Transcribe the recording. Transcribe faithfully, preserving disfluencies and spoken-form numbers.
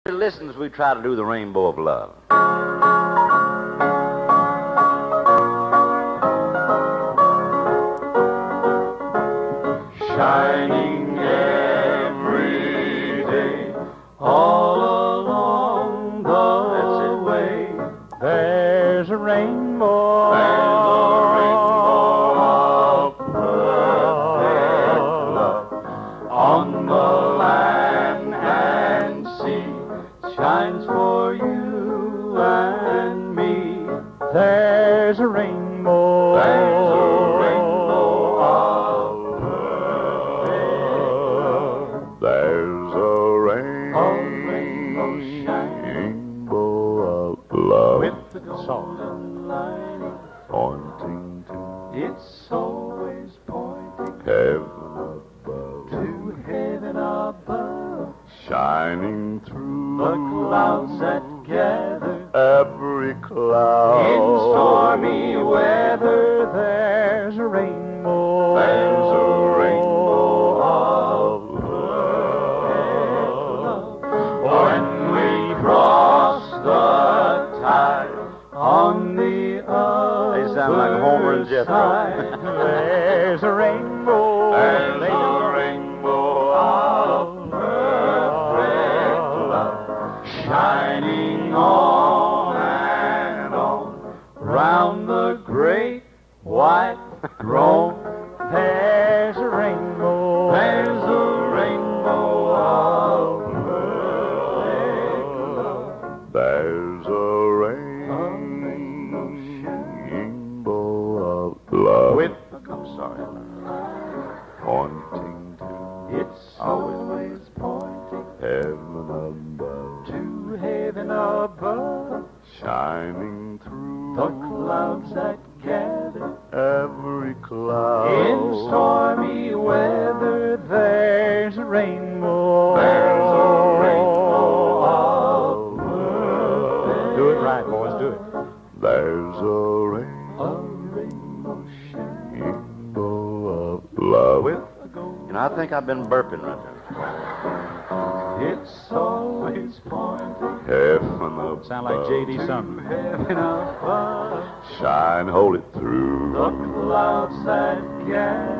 Listen as we try to do the Rainbow of Love. Shining every day, all along the way, There's a rainbow. there's a rainbow of perfect love on the land and sea. Shines for you and me. There's a rainbow. There's a rainbow of perfect. There's a rainbow shining rainbow of love with the golden lining, pointing to it's always pointing heaven above, to heaven above. shining through The clouds that gather every cloud. in stormy weather, There's a rainbow. there's a rainbow of love. when we cross the tide on the other They sound like Homer and Jethro. side. There's a rainbow. There's a rainbow of perfect love shining on and on round the great white throne. There's a rainbow. There's a rainbow of perfect love. There's a rainbow of love With, I'm sorry, pointing to it's always pointing heaven above, to heaven above. shining through The clouds that gather every cloud. in stormy weather, There's a rainbow. there's a rainbow of perfect. Do it right, boys. Do it. There's a A rainbow shining rainbow of love with a gold. You know, I think I've been burping right there. It's always pointing heaven above. Sound like J D to something. heaven above. Shine, hold it through The clouds that gather